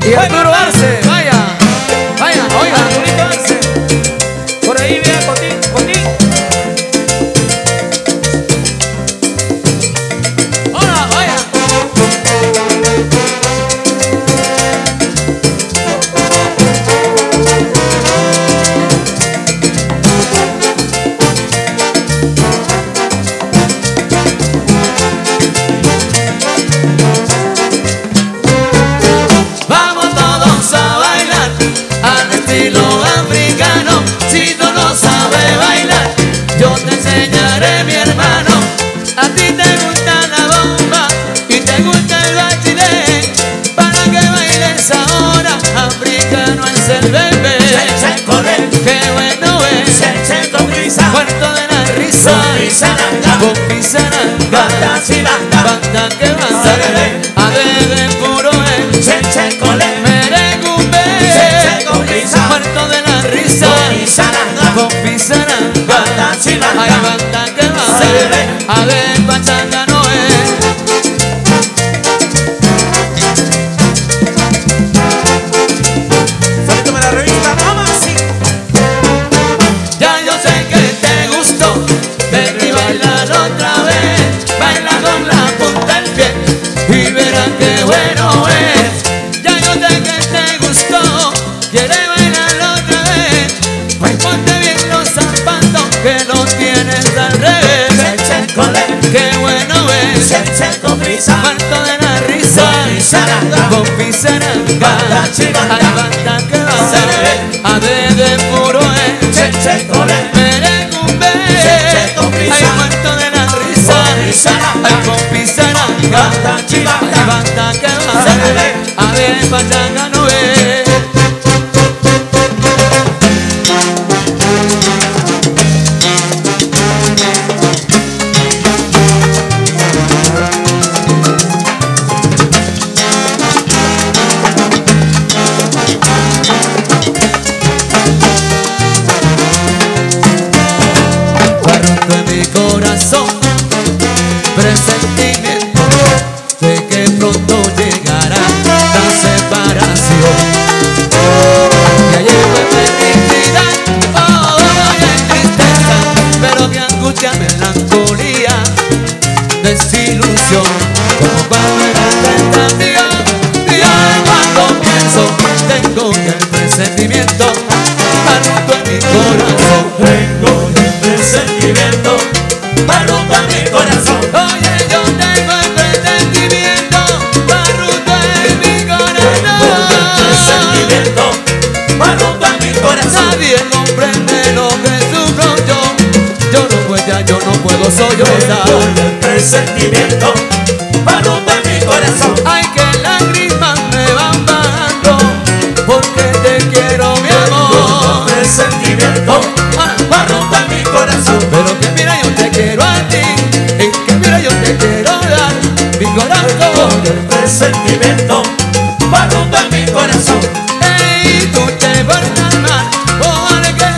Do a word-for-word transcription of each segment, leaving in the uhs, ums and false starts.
Y Arturo Arce, vaya, vaya, oiga. Arturito Arce. Por ahí viene Cotín, Cotín. Hola, vaya. Vamos todos a bailar al estilo africano. Si tú no sabes bailar, yo te enseñaré, mi hermano. A ti te gusta la bomba y te gusta el baile, para que bailes ahora. Africano es el bebé. Cheche con él, Qué bueno es cheche con brisa, Puerto de la Risa, con pisaranga, con Pisaranga, banda chilanga, banda que banda, a bebé puro es cheche con él, merengue, cheche con brisa, Puerto de la Risa, con pisaranga, con Pisaranga, banda hay chilanga, banda que banda, Cele. a ver pachanga no es. Salito para la revista, vamos así. Ya yo sé que te gustó, ven y baila otra vez, baila con la punta del pie y verás qué bueno es. Ya yo sé que te gustó, quiere bailar otra vez, pues ponte bien los zapatos que los tienes al revés. Cheche con él, Qué bueno es, cheche con brisa, Puerto de la Risa, con pisaranga, con Pisaranga, banda chilanga, hay banda que Cele. va a de puro es. cheche con él, Merecumbe, Cheche con brisa, hay muerto de la risa, con pisaranga, hay con pisaranga, banda chilanga, hay banda que va Cele. a ver pachanga no es. Barroco en mi corazón, presentimiento de que pronto llegará la separación. Ya llevo felicidad, oh, hay tristeza, pero que angustia, melancolía, desilusión, como cuando era tentación. Y ahora cuando pienso, tengo el presentimiento, barroco en mi corazón. tengo el presentimiento, barroco en mi corazón, Oye, yo tengo el presentimiento, barroco en mi tengo el corazón. presentimiento, barroco en mi corazón, Nadie comprende lo que sufro yo. Yo no puedo, ya yo no puedo sollozar. tengo el presentimiento, barroco en mi corazón, Ay, que lágrimas me van bajando, porque te quiero, mi amor. presentimiento, Ah, barroco en mi corazón, pero que mira, yo te quiero a ti, y que mira, yo te quiero dar mi corazón. el presentimiento, barroco en mi corazón, Ey, tú te portas mal, porque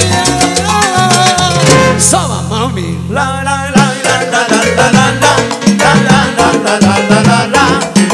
soba, mami. la la la la la la la la la la la la la la la la.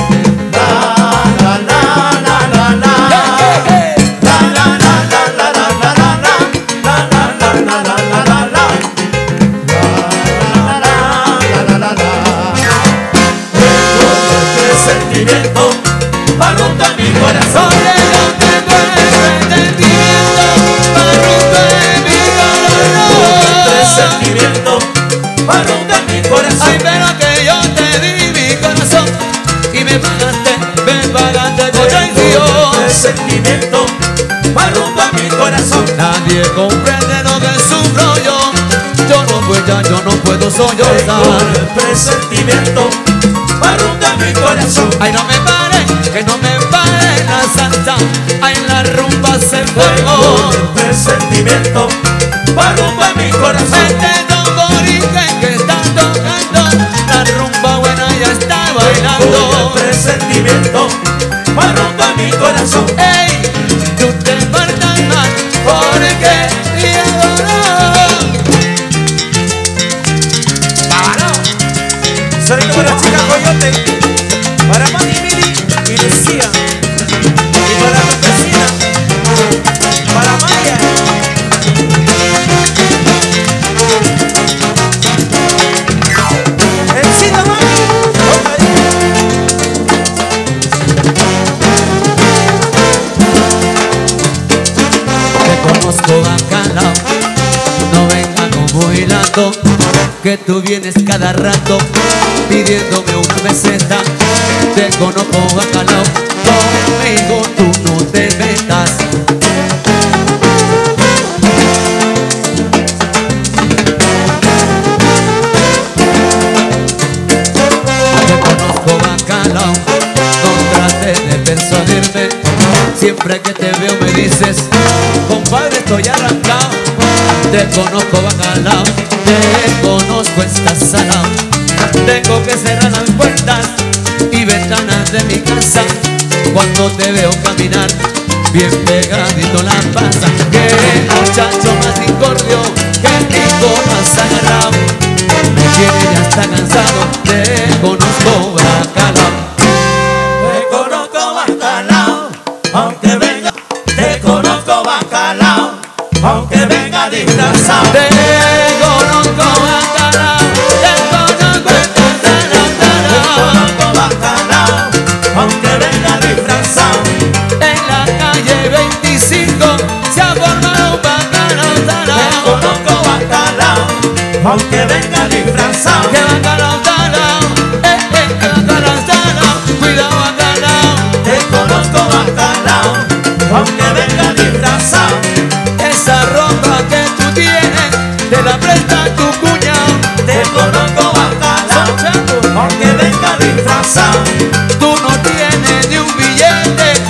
Presentimiento, barroco en mi corazón, Oye, yo tengo el presentimiento, barroco en mi corazón. presentimiento, barroco en mi corazón, Ay, pero que yo te di mi corazón y me pagaste, me pagaste con traición. presentimiento, barroco en mi corazón, Nadie comprende lo que sufro yo. Yo no puedo, ya yo no puedo tengo sollozar. el presentimiento, barroco en mi corazón, Ay, no me pare, que no me pare la salsa. Ay, la rumba se tengo formó. el presentimiento, barroco en mi corazón, Este tamborique que está tocando, la rumba buena ya está tengo bailando. el presentimiento, barroco en mi corazón, Ey, tú te portas mal, porque te adoro. ¡Vámonos! salito para la chica Coyote, para Manny Mili y Lucía. que tú vienes cada rato pidiéndome una meseta. Te conozco bacalao, conmigo tú no te metas. Te conozco bacalao, no trates de persuadirme. Siempre que te veo me dices, compadre, estoy arrancado. Te conozco bacalao, te conozco, estás salado. Tengo que cerrar las puertas y ventanas de mi casa cuando te veo caminar, bien pegadito la pasa. Qué muchacho más incordio, que rico más agarrado. Me tiene ya está cansado, te conozco bacalao. Te conozco bacalao, aunque venga. Te conozco bacalao, aunque venga disfrazado. Te conozco bacalao, te conozco Te conozco bacalao, aunque venga disfrazado. en la calle veinticinco se ha formado un bacalao Te talao. conozco bacalao, aunque venga disfrazado. Que bacalao talao, eh, eh, que bacalao talao, cuidado bacalao. Te conozco bacalao, aunque venga disfrazado. Esa ropa que tú tienes te la presta tu cuñado. Te conozco bacalao, aunque venga disfrazado. Tú no tienes ni un billete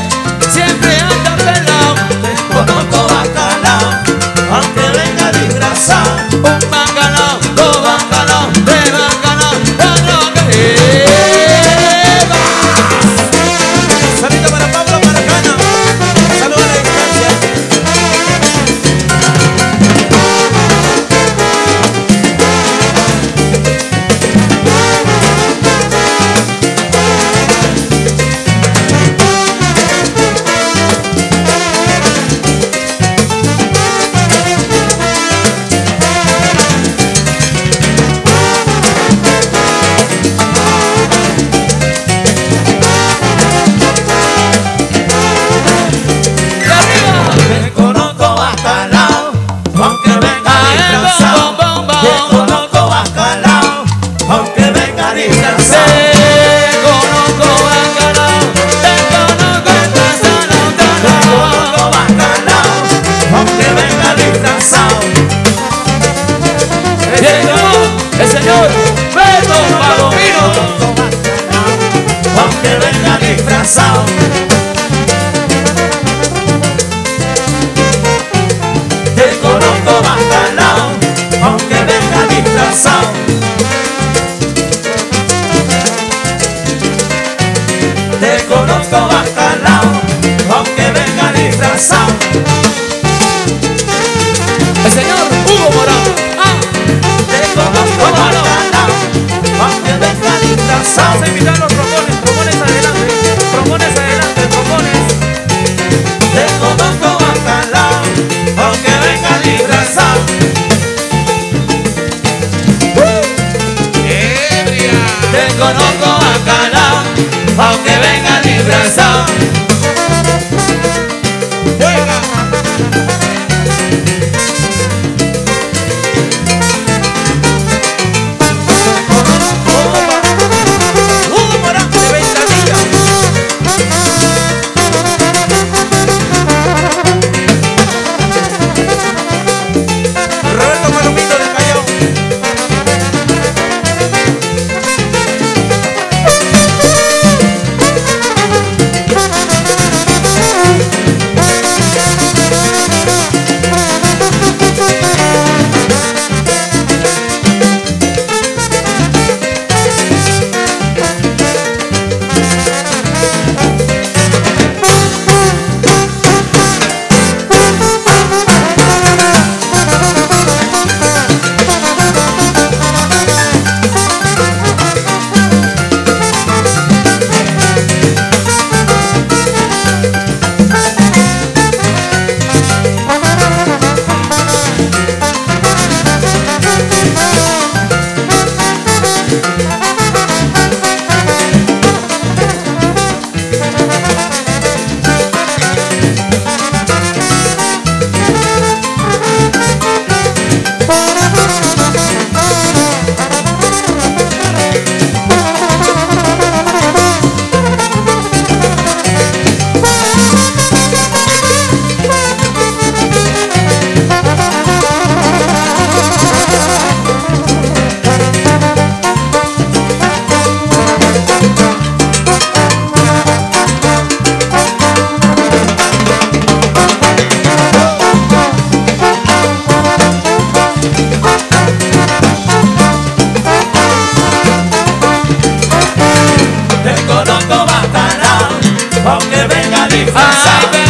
venga disfrazado. Ay,